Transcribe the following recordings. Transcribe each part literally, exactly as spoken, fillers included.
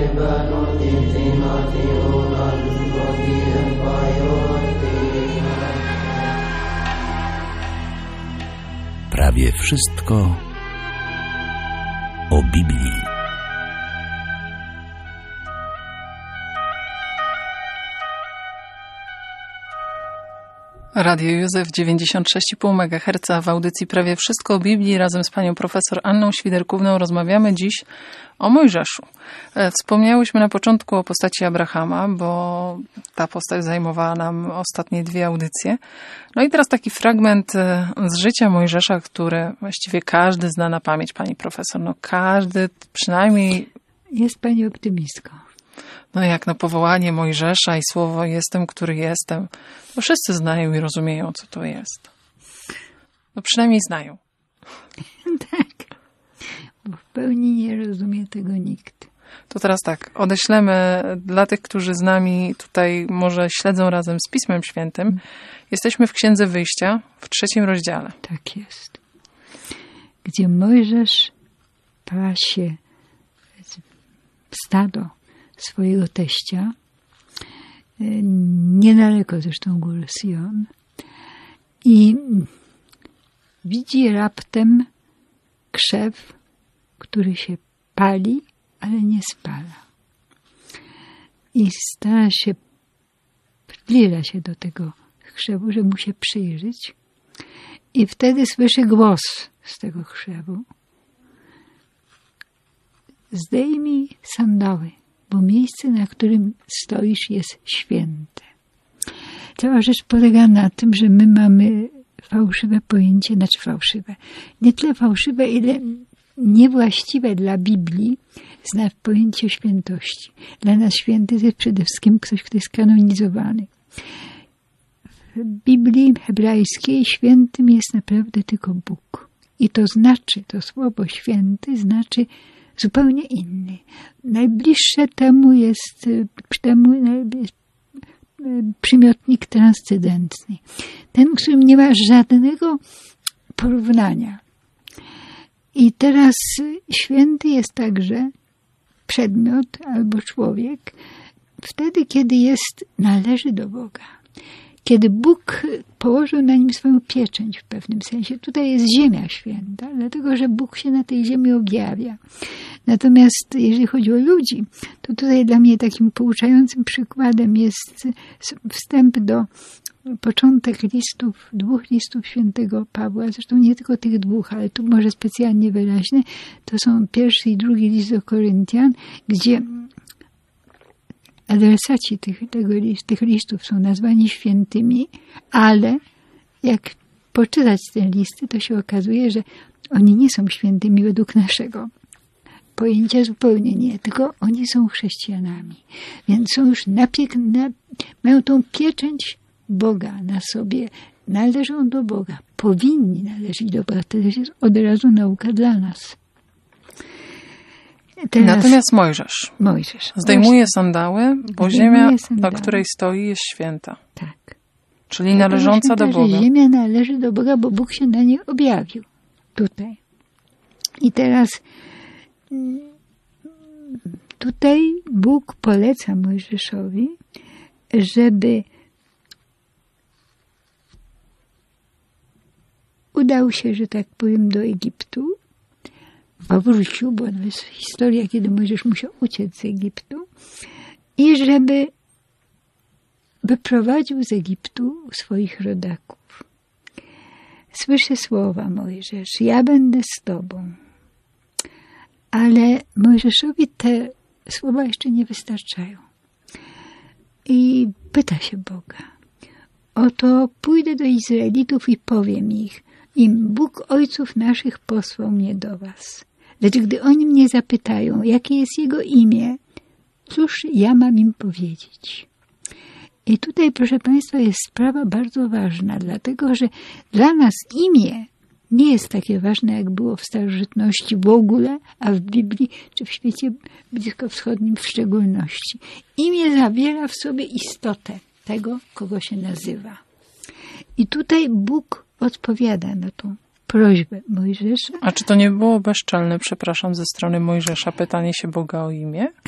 Prawie wszystko o Biblii. Radio Józef dziewięćdziesiąt sześć i pół megaherca w audycji Prawie wszystko o Biblii. Razem z panią profesor Anną Świderkówną rozmawiamy dziś o Mojżeszu. Wspomniałyśmy na początku o postaci Abrahama, bo ta postać zajmowała nam ostatnie dwie audycje. No i teraz taki fragment z życia Mojżesza, który właściwie każdy zna na pamięć, pani profesor. No każdy przynajmniej... Jest pani optymistką. No jak na powołanie Mojżesza i słowo jestem, który jestem, to wszyscy znają i rozumieją, co to jest. No przynajmniej znają. Tak, bo w pełni nie rozumie tego nikt. To teraz tak, odeślemy dla tych, którzy z nami tutaj może śledzą razem z Pismem Świętym. Jesteśmy w Księdze Wyjścia, w trzecim rozdziale. Tak jest. Gdzie Mojżesz pasie stado swojego teścia, niedaleko zresztą góry Sion, i widzi raptem krzew, który się pali, ale nie spala. I stara się, zbliża się do tego krzewu, żeby mu się przyjrzeć, i wtedy słyszy głos z tego krzewu: zdejmij sandały, bo miejsce, na którym stoisz, jest święte. Cała rzecz polega na tym, że my mamy fałszywe pojęcie, znaczy fałszywe, nie tyle fałszywe, ile niewłaściwe dla Biblii zna pojęcie świętości. Dla nas święty jest przede wszystkim ktoś, kto jest kanonizowany. W Biblii hebrajskiej świętym jest naprawdę tylko Bóg. I to znaczy, to słowo święty znaczy zupełnie inny. Najbliższe temu jest temu przymiotnik transcendentny. Ten, którym nie ma żadnego porównania. I teraz święty jest także przedmiot albo człowiek wtedy, kiedy jest, należy do Boga. Kiedy Bóg położył na nim swoją pieczęć w pewnym sensie. Tutaj jest ziemia święta, dlatego że Bóg się na tej ziemi objawia. Natomiast jeżeli chodzi o ludzi, to tutaj dla mnie takim pouczającym przykładem jest wstęp do początek listów, dwóch listów świętego Pawła, zresztą nie tylko tych dwóch, ale tu może specjalnie wyraźne, to są pierwszy i drugi list do Koryntian, gdzie adresaci tych, tego list, tych listów są nazwani świętymi, ale jak poczytać te listy, to się okazuje, że oni nie są świętymi według naszego pojęcia, zupełnie nie, tylko oni są chrześcijanami. Więc są już napiek, na, mają tą pieczęć Boga na sobie, należą do Boga, powinni należeć do Boga. To też jest od razu nauka dla nas. Teraz natomiast Mojżesz, Mojżesz zdejmuje sandały, bo zdejmuje ziemia, sandały, na której stoi, jest święta. Tak. Czyli należąca do Boga. Że ziemia należy do Boga, bo Bóg się na niej objawił. Tutaj. I teraz tutaj Bóg poleca Mojżeszowi, żeby udał się, że tak powiem, do Egiptu, powrócił, bo to jest historia, kiedy Mojżesz musiał uciec z Egiptu, i żeby wyprowadził z Egiptu swoich rodaków. Słyszę słowa Mojżesz: ja będę z tobą. Ale Mojżeszowi te słowa jeszcze nie wystarczają. I pyta się Boga: oto pójdę do Izraelitów i powiem ich, im Bóg ojców naszych posłał mnie do was. Lecz gdy oni mnie zapytają, jakie jest Jego imię, cóż ja mam im powiedzieć? I tutaj, proszę Państwa, jest sprawa bardzo ważna, dlatego że dla nas imię nie jest takie ważne, jak było w starożytności w ogóle, a w Biblii, czy w świecie bliskowschodnim w szczególności. Imię zawiera w sobie istotę tego, kogo się nazywa. I tutaj Bóg odpowiada na tą prośbę Mojżesza. A czy to nie było bezczelne, przepraszam, ze strony Mojżesza pytanie się Boga o imię?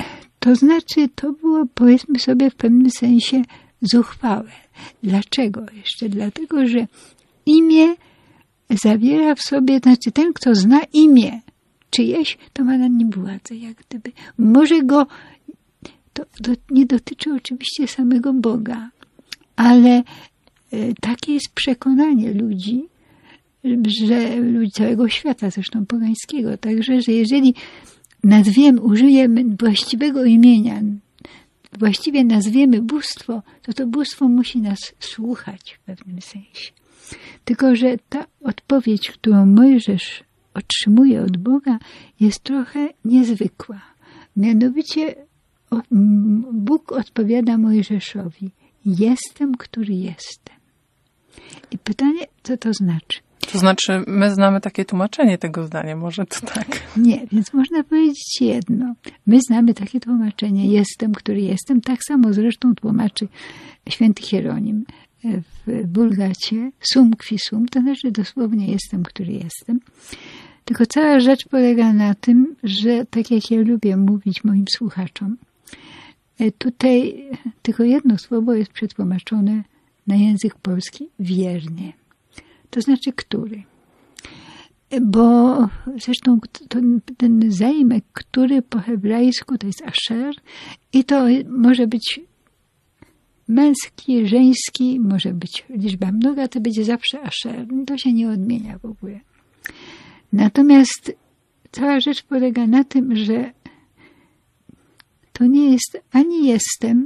To znaczy, to było, powiedzmy sobie, w pewnym sensie zuchwałe. Dlaczego? Jeszcze dlatego, że imię zawiera w sobie, znaczy ten, kto zna imię czyjeś, to ma nad nim władzę, jak gdyby. Może go, to, to nie dotyczy oczywiście samego Boga, ale takie jest przekonanie ludzi, że ludzi całego świata, zresztą pogańskiego, także, że jeżeli nazwiemy, użyjemy właściwego imienia, właściwie nazwiemy bóstwo, to to bóstwo musi nas słuchać w pewnym sensie. Tylko że ta odpowiedź, którą Mojżesz otrzymuje od Boga, jest trochę niezwykła. Mianowicie Bóg odpowiada Mojżeszowi: jestem, który jestem. I pytanie, co to znaczy? To znaczy, my znamy takie tłumaczenie tego zdania, może to tak? Nie, więc można powiedzieć jedno. My znamy takie tłumaczenie: jestem, który jestem. Tak samo zresztą tłumaczy święty Hieronim w Bulgacie, sum qui sum, to znaczy dosłownie jestem, który jestem. Tylko cała rzecz polega na tym, że tak jak ja lubię mówić moim słuchaczom, tutaj tylko jedno słowo jest przetłumaczone na język polski wiernie. To znaczy który. Bo zresztą to, ten zaimek, który po hebrajsku to jest asher i to może być męski, żeński, może być liczba mnoga, to będzie zawsze asher. To się nie odmienia w ogóle. Natomiast cała rzecz polega na tym, że to nie jest ani jestem.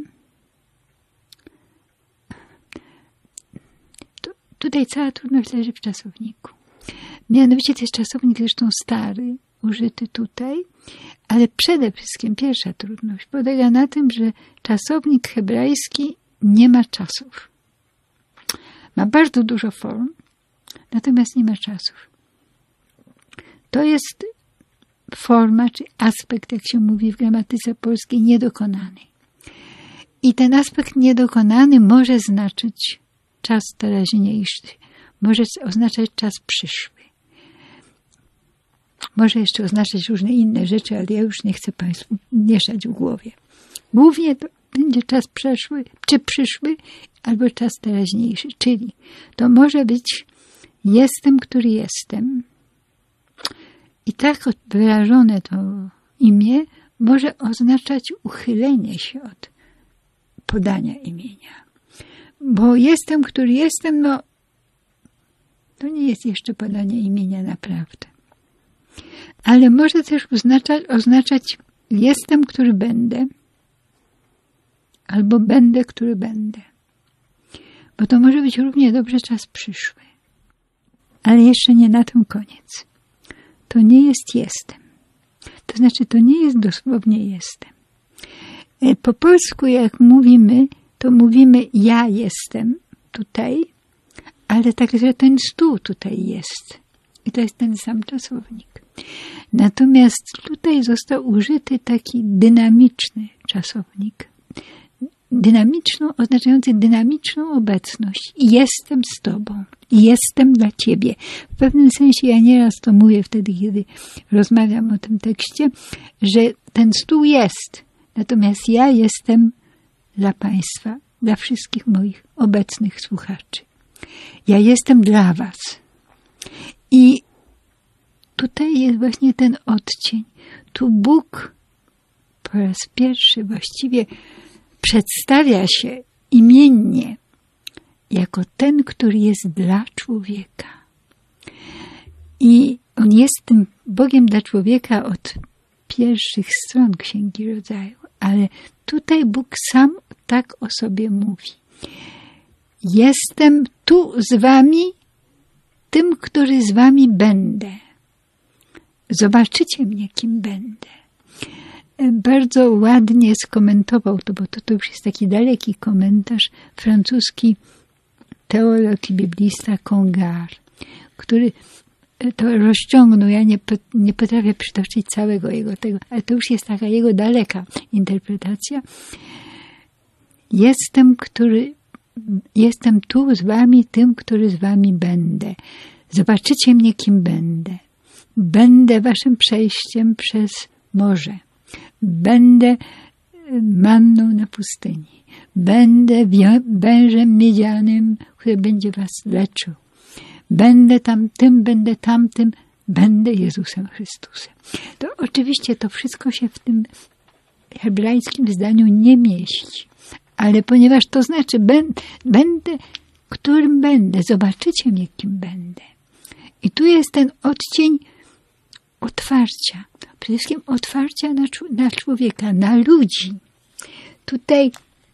To, tutaj cała trudność leży w czasowniku. Mianowicie to jest czasownik zresztą stary, użyty tutaj, ale przede wszystkim pierwsza trudność polega na tym, że czasownik hebrajski nie ma czasów. Ma bardzo dużo form, natomiast nie ma czasów. To jest forma, czy aspekt, jak się mówi w gramatyce polskiej, niedokonany. I ten aspekt niedokonany może znaczyć czas teraźniejszy, może oznaczać czas przyszły. Może jeszcze oznaczać różne inne rzeczy, ale ja już nie chcę Państwu mieszać w głowie. Głównie to będzie czas przeszły, czy przyszły, albo czas teraźniejszy. Czyli to może być jestem, który jestem. I tak wyrażone to imię może oznaczać uchylenie się od podania imienia. Bo jestem, który jestem, no to nie jest jeszcze podanie imienia naprawdę. Ale może też oznaczać, oznaczać jestem, który będę, albo będę, który będę. Bo to może być równie dobrze czas przyszły. Ale jeszcze nie na tym koniec. To nie jest jestem. To znaczy, to nie jest dosłownie jestem. Po polsku, jak mówimy, to mówimy ja jestem tutaj, ale także ten stół tutaj jest. I to jest ten sam czasownik. Natomiast tutaj został użyty taki dynamiczny czasownik. Dynamiczną, oznaczający dynamiczną obecność. Jestem z Tobą. Jestem dla Ciebie. W pewnym sensie ja nieraz to mówię wtedy, kiedy rozmawiam o tym tekście, że ten stół jest. Natomiast ja jestem dla Państwa, dla wszystkich moich obecnych słuchaczy. Ja jestem dla Was. I tutaj jest właśnie ten odcień. Tu Bóg po raz pierwszy właściwie przedstawia się imiennie jako ten, który jest dla człowieka. I on jest tym Bogiem dla człowieka od pierwszych stron Księgi Rodzaju. Ale tutaj Bóg sam tak o sobie mówi. Jestem tu z wami, tym, który z wami będę. Zobaczycie mnie, kim będę. Bardzo ładnie skomentował to, bo to, to już jest taki daleki komentarz, francuski teolog i biblista Congar, który to rozciągnął. Ja nie, nie potrafię przytoczyć całego jego tego, ale to już jest taka jego daleka interpretacja. Jestem, który, jestem tu z wami, tym, który z wami będę. Zobaczycie mnie, kim będę. Będę waszym przejściem przez morze. Będę manną na pustyni. Będę wężem miedzianym, który będzie was leczył. Będę tamtym, będę tamtym, będę Jezusem Chrystusem. To oczywiście to wszystko się w tym hebrajskim zdaniu nie mieści. Ale ponieważ to znaczy będę, którym będę, zobaczycie mnie, kim będę. I tu jest ten odcień otwarcia. Przede wszystkim otwarcia na, na człowieka, na ludzi. Tutaj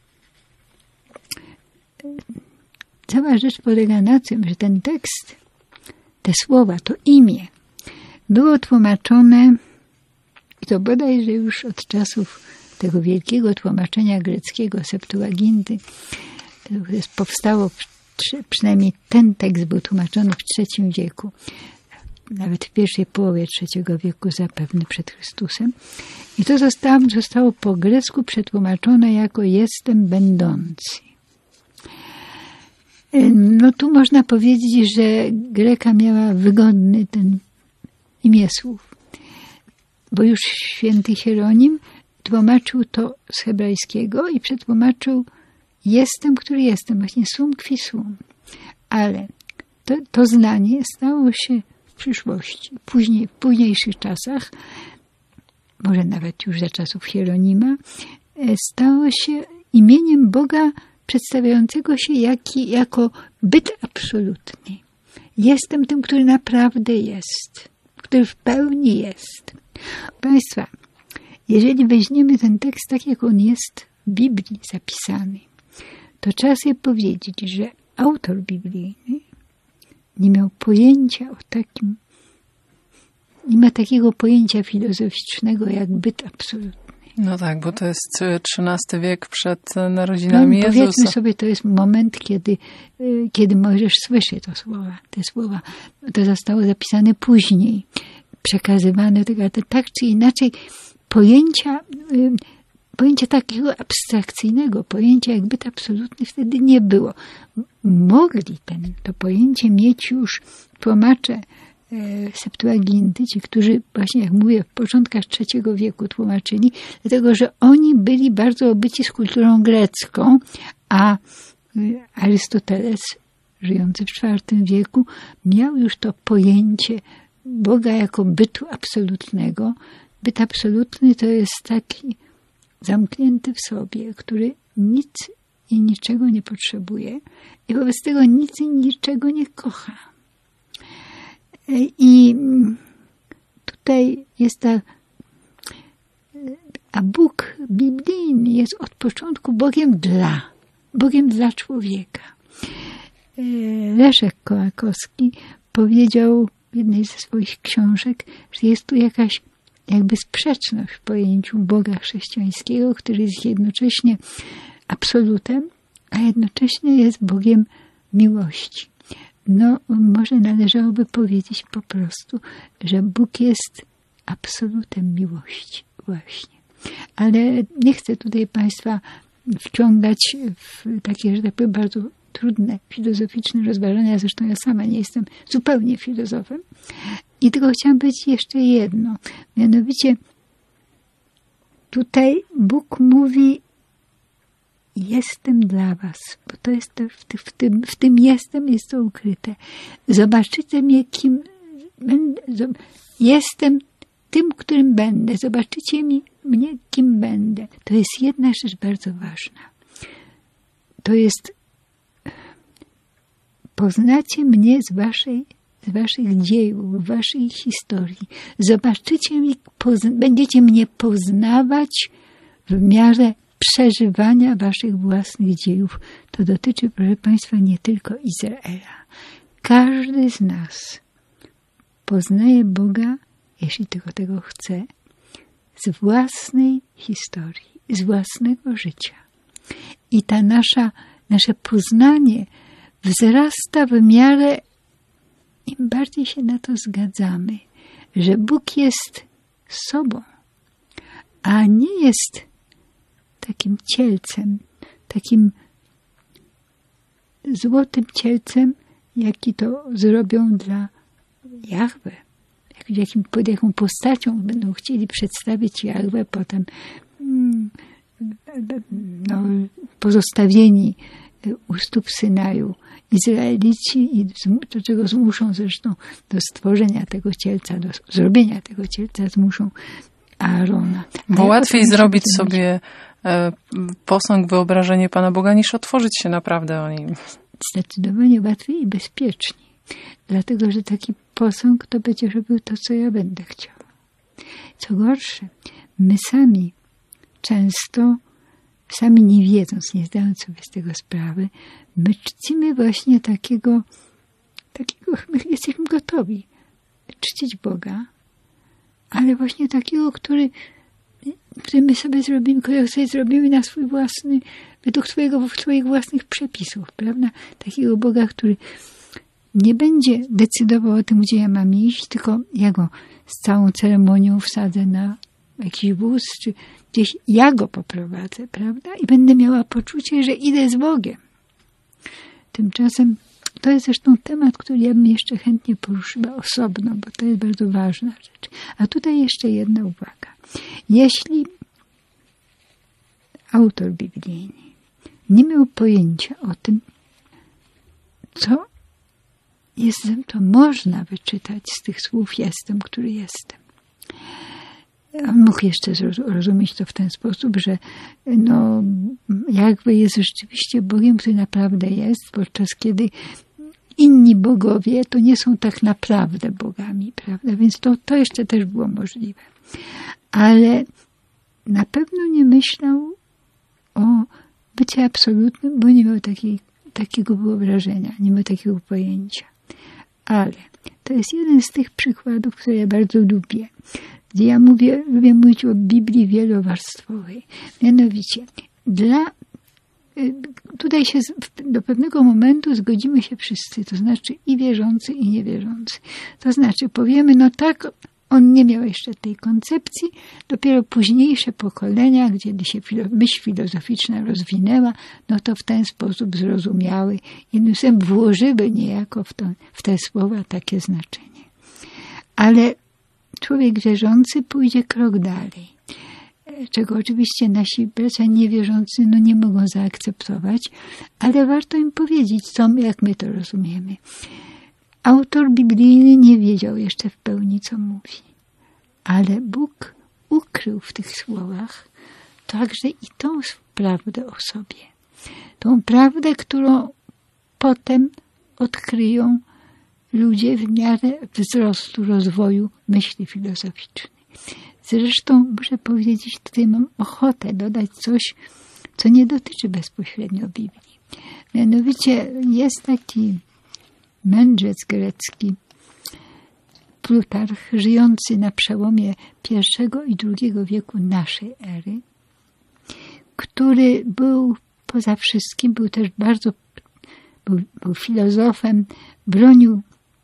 cała rzecz polega na tym, że ten tekst, te słowa, to imię było tłumaczone, i to bodajże już od czasów tego wielkiego tłumaczenia greckiego Septuaginty, które powstało, przynajmniej ten tekst był tłumaczony w trzecim wieku, nawet w pierwszej połowie trzeciego wieku zapewne przed Chrystusem. I to zostało, zostało po grecku przetłumaczone jako jestem będący. No tu można powiedzieć, że Greka miała wygodny ten imię słów, bo już święty Hieronim tłumaczył to z hebrajskiego i przetłumaczył jestem, który jestem, właśnie sum qui sum. Ale to, to zdanie stało się w przyszłości, później, w późniejszych czasach, może nawet już za czasów Hieronima, stało się imieniem Boga przedstawiającego się jaki, jako byt absolutny. Jestem tym, który naprawdę jest, który w pełni jest. Państwa, jeżeli weźmiemy ten tekst tak, jak on jest w Biblii zapisany, to trzeba sobie powiedzieć, że autor biblijny nie miał pojęcia o takim, nie ma takiego pojęcia filozoficznego jak byt absolutny. No tak, bo to jest trzynasty wiek przed narodzinami no, Jezusa. Powiedzmy sobie, to jest moment, kiedy, kiedy Mojżesz słyszy te słowa. Te słowa. To zostało zapisane później, przekazywane, tak czy inaczej pojęcia, pojęcia takiego abstrakcyjnego, pojęcia jak byt absolutny wtedy nie było. Mogli ten, to pojęcie mieć już tłumacze Septuaginty, ci, którzy właśnie, jak mówię, w początkach trzeciego wieku tłumaczyli, dlatego, że oni byli bardzo obyci z kulturą grecką, a Arystoteles, żyjący w czwartym wieku, miał już to pojęcie Boga jako bytu absolutnego. Byt absolutny to jest taki zamknięty w sobie, który nic i niczego nie potrzebuje i wobec tego nic i niczego nie kocha. I tutaj jest ta, a Bóg biblijny jest od początku Bogiem dla, Bogiem dla człowieka. Leszek Kołakowski powiedział w jednej ze swoich książek, że jest tu jakaś jakby sprzeczność w pojęciu Boga chrześcijańskiego, który jest jednocześnie absolutem, a jednocześnie jest Bogiem miłości. No, może należałoby powiedzieć po prostu, że Bóg jest absolutem miłości właśnie. Ale nie chcę tutaj Państwa wciągać w takie, że tak powiem, bardzo trudne, filozoficzne rozważania. Zresztą ja sama nie jestem zupełnie filozofem. I tylko chciałam powiedzieć jeszcze jedno. Mianowicie tutaj Bóg mówi jestem dla was, bo to jest to, w, w, tym, w tym jestem jest to ukryte. Zobaczycie mnie, kim będę. Jestem tym, którym będę. Zobaczycie mi, mnie, kim będę. To jest jedna rzecz bardzo ważna. To jest poznacie mnie z waszej, z waszych dziejów, waszej historii. Zobaczycie mnie, pozna, będziecie mnie poznawać w miarze przeżywania waszych własnych dziejów. To dotyczy, proszę Państwa, nie tylko Izraela. Każdy z nas poznaje Boga, jeśli tylko tego chce, z własnej historii, z własnego życia. I ta nasza, nasze poznanie wzrasta w miarę, im bardziej się na to zgadzamy, że Bóg jest sobą, a nie jest takim cielcem, takim złotym cielcem, jaki to zrobią dla Jahwe. Jakim, pod jaką postacią będą chcieli przedstawić Jahwe potem. Hmm, no, pozostawieni u stóp Synaju Izraelici i do czego zmuszą zresztą do stworzenia tego cielca, do zrobienia tego cielca zmuszą Aarona. Bo łatwiej zrobić sobie e, posąg, wyobrażenie Pana Boga, niż otworzyć się naprawdę o nim. Zdecydowanie łatwiej i bezpieczniej. Dlatego, że taki posąg to będzie robił to, co ja będę chciał. Co gorsze, my sami często, sami nie wiedząc, nie zdając sobie z tego sprawy, my czcimy właśnie takiego, takiego, my jesteśmy gotowi czcić Boga, ale właśnie takiego, który, który my sobie zrobimy, którego sobie zrobimy na swój własny, według twojego, twoich własnych przepisów, prawda? Takiego Boga, który nie będzie decydował o tym, gdzie ja mam iść, tylko ja go z całą ceremonią wsadzę na jakiś wóz, czy gdzieś ja go poprowadzę, prawda? I będę miała poczucie, że idę z Bogiem. Tymczasem to jest zresztą temat, który ja bym jeszcze chętnie poruszyła osobno, bo to jest bardzo ważna rzecz. A tutaj jeszcze jedna uwaga. Jeśli autor biblijny nie miał pojęcia o tym, co jestem, to można wyczytać z tych słów jestem, który jestem. On mógł jeszcze zrozumieć to w ten sposób, że no, Jahwe jest rzeczywiście Bogiem, który naprawdę jest, podczas kiedy inni bogowie to nie są tak naprawdę bogami, prawda? Więc to, to jeszcze też było możliwe. Ale na pewno nie myślał o byciu absolutnym, bo nie miał takiej, takiego wyobrażenia, nie miał takiego pojęcia. Ale to jest jeden z tych przykładów, które ja bardzo lubię. Gdzie ja mówię, lubię mówić o Biblii wielowarstwowej. Mianowicie, dla, tutaj się do pewnego momentu zgodzimy się wszyscy, to znaczy i wierzący, i niewierzący. To znaczy powiemy, no tak, on nie miał jeszcze tej koncepcji, dopiero późniejsze pokolenia, gdzie się myśl filozoficzna rozwinęła, no to w ten sposób zrozumiały i włożyły niejako w, to, w te słowa takie znaczenie. Ale człowiek wierzący pójdzie krok dalej, czego oczywiście nasi bracia niewierzący no nie mogą zaakceptować, ale warto im powiedzieć, co, jak my to rozumiemy. Autor biblijny nie wiedział jeszcze w pełni, co mówi, ale Bóg ukrył w tych słowach także i tą prawdę o sobie. Tą prawdę, którą potem odkryją ludzie w miarę wzrostu, rozwoju myśli filozoficznej. Zresztą muszę powiedzieć, tutaj mam ochotę dodać coś, co nie dotyczy bezpośrednio Biblii. Mianowicie jest taki mędrzec grecki, Plutarch, żyjący na przełomie pierwszego i drugiego wieku naszej ery, który był poza wszystkim, był też bardzo, był, był filozofem, bronił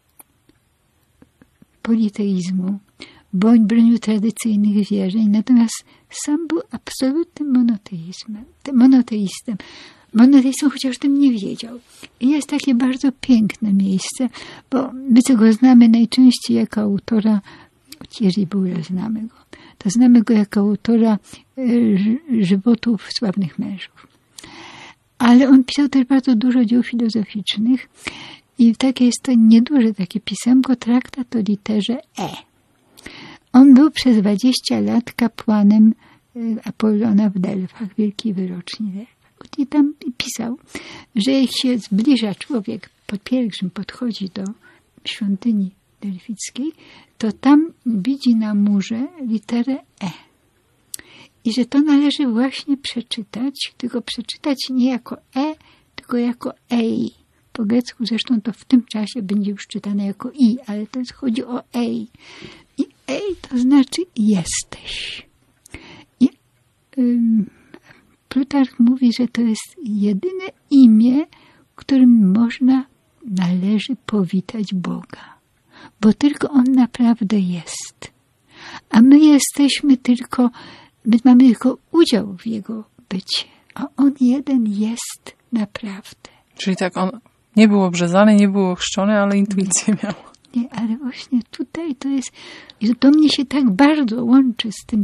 politeizmu, bądź bronił tradycyjnych wierzeń, natomiast sam był absolutnym monoteizmem, monoteistem. Monoteistą, chociaż o tym nie wiedział. I jest takie bardzo piękne miejsce, bo my go znamy najczęściej jako autora, jeżeli w ogóle znamy go, to znamy go jako autora żywotów sławnych mężów. Ale on pisał też bardzo dużo dzieł filozoficznych i takie jest to nieduże takie pisemko, traktat o literze E. On był przez dwadzieścia lat kapłanem Apollona w Delfach, wielkiej wyroczni Delfach. I tam pisał, że jak się zbliża człowiek, pod pielgrzym podchodzi do świątyni delfickiej, to tam widzi na murze literę E. I że to należy właśnie przeczytać, tylko przeczytać nie jako E, tylko jako EI. Po grecku zresztą to w tym czasie będzie już czytane jako I, ale to jest, chodzi o EI. I EI to znaczy jesteś. I ym, Plutarch mówi, że to jest jedyne imię, którym można, należy powitać Boga. Bo tylko On naprawdę jest. A my jesteśmy tylko, my mamy tylko udział w Jego bycie. A On jeden jest naprawdę. Czyli tak, on nie był obrzezany, nie był ochrzczony, ale intuicję miał. Nie, ale właśnie tutaj to jest, i to mnie się tak bardzo łączy z tym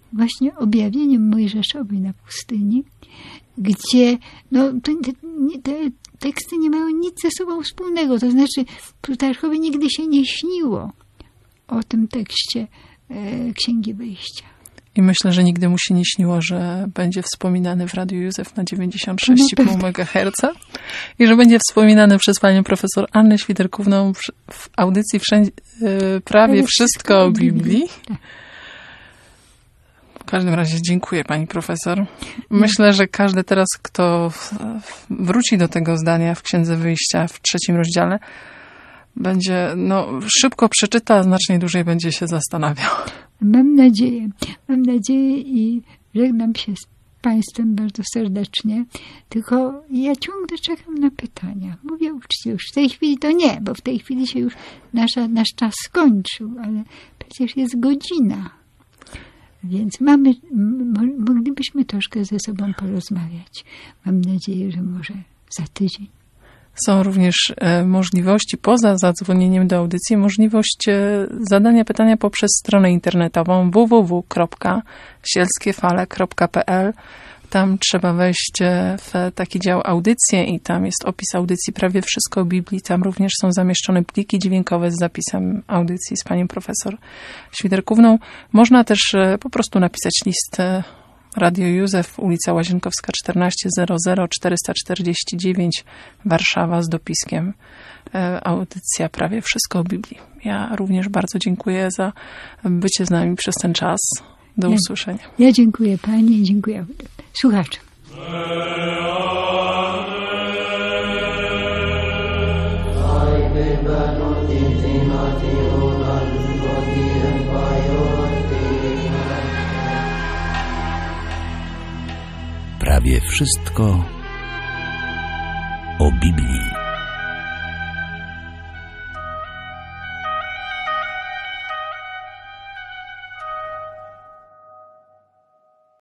właśnie objawieniem Mojżeszowi na pustyni, gdzie no, te, te teksty nie mają nic ze sobą wspólnego. To znaczy Plutarchowi nigdy się nie śniło o tym tekście e, Księgi Wyjścia. I myślę, że nigdy mu się nie śniło, że będzie wspominany w Radiu Józef na dziewięćdziesiąt sześć i pół megaherca i że będzie wspominany przez panią profesor Annę Świderkówną w audycji wszędzie, prawie, prawie wszystko o Biblii. Tak. W każdym razie dziękuję pani profesor. Myślę, że każdy teraz, kto wróci do tego zdania w Księdze Wyjścia w trzecim rozdziale, będzie, no, szybko przeczyta, a znacznie dłużej będzie się zastanawiał. Mam nadzieję, mam nadzieję i żegnam się z państwem bardzo serdecznie, tylko ja ciągle czekam na pytania. Mówię uczciwie, już w tej chwili to nie, bo w tej chwili się już nasza, nasz czas skończył, ale przecież jest godzina. Więc mamy, moglibyśmy troszkę ze sobą porozmawiać. Mam nadzieję, że może za tydzień. Są również e, możliwości, poza zadzwonieniem do audycji, możliwość e, zadania pytania poprzez stronę internetową w w w kropka sielskiefale kropka p l. Tam trzeba wejść w taki dział audycje i tam jest opis audycji Prawie wszystko o Biblii. Tam również są zamieszczone pliki dźwiękowe z zapisem audycji z panią profesor Świderkówną. Można też e, po prostu napisać list e, Radio Józef, ulica Łazienkowska czternaście zero zero czterysta czterdzieści dziewięć, Warszawa, z dopiskiem e, audycja Prawie wszystko o Biblii. Ja również bardzo dziękuję za bycie z nami przez ten czas. Do ja, usłyszenia. Ja dziękuję pani i dziękuję słuchaczom. Prawie wszystko o Biblii.